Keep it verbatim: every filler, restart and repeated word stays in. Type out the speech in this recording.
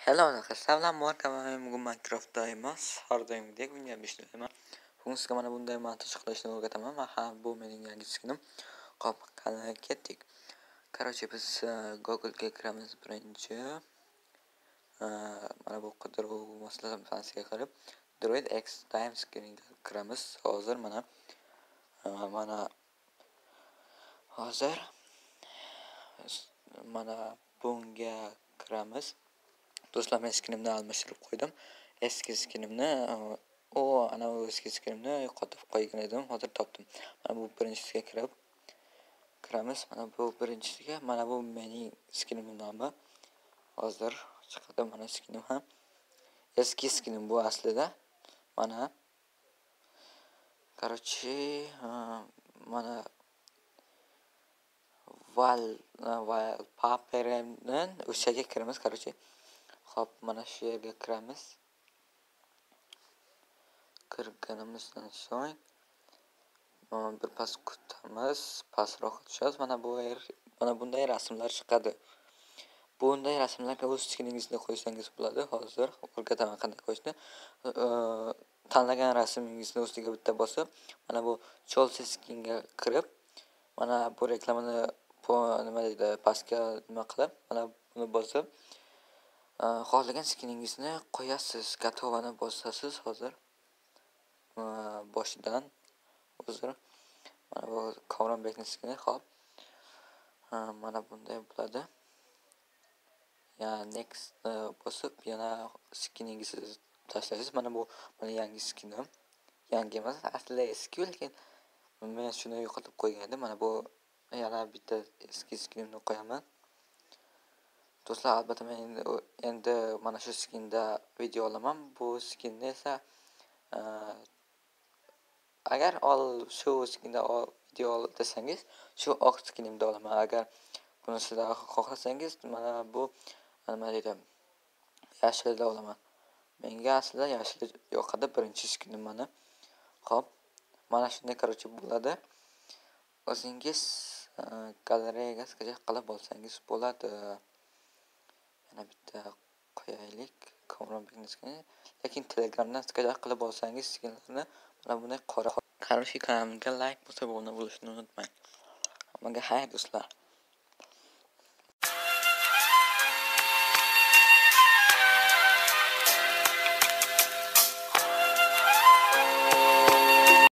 Hello arkadaşlar, bilan bor kanalim bugun Minecraft'daymiz. Har doimgidek bunga ishlayman. Bugun sizga mana bunday montaj qilishni o'rgataman. Ha, bu mening yangi skinim. Qop, qani ketdik. Короче, biz Google'ga kiramiz birinchi. Mana bu qidiruv maslahatasiga kirib, Droid X time skinga kiramiz. Hozir mana mana hozir mana bunga kiramiz. Do'stlar, men skinimni almashtirib qo'ydim. Eski skinimni, o ana bu eski skinimni yo'qotib qo'ygan edim. Hozir topdim. Mana bu birinchisiga kirib kiramiz. Mana bu birinchisiga, mana bu mening skinimning nomi. Hozir chiqadi mana skinim ham. Eski skinim bu aslida. Mana Короче, mana val val paperdan o'shaga kiramiz. Короче, hop, mana shu yerga kiramiz. Kirganimizdan so'ng bir pas kutamiz, pastroq tushamiz. Mana bu yer, mana bunday rasmlar chiqadi. Bunday rasmlarga o'z skiningizni qo'ysangiz bo'ladi. Hozir o'rgataman qanday qo'yishni. Tanlagan rasmingizni ustiga bitta bosib, mana bu cholse skinga kirib, mana bu reklamani nima deydi, pastga nima qilib, mana buni bosib, xohlagan skiningizni qo'yasiz. Gatovani bosasiz hozir. Boshidan hozir mana bu Kovronbekning skini, hop. Mana bunday bo'ladi. Ya next bosib yana skiningizni tashlaysiz. Mana bu meni yangi skinim. Yangi emas, aslida eski, lekin men shuni yo'qotib qo'ygan edim. Mana bu yana bitta eski skinimni qo'yaman. Do'stlar, albatta men endi mana shu skinda video olaman. Bu skinni esa agar ol shu skinda video ol desangiz, shu oq skinimda olaman. Agar buni sizlar xohlasangiz, mana bu nima deydi, yashilda olaman. Menga aslida yashil yoqadi, birinchi skinim mana. Xo'p, mana shunday короче bo'ladi. O'zingiz galereyaga skajak qilib olsangiz bo'ladi. Yana bitta qo'yaylik, Kovronbekning skini. Lekin Telegramdan skajak qilib olsangiz skinlarni mana bunday qora. Qarshi kanalimga like bosib obuna bo'lishni unutmang. Hammaga xayr do'stlar.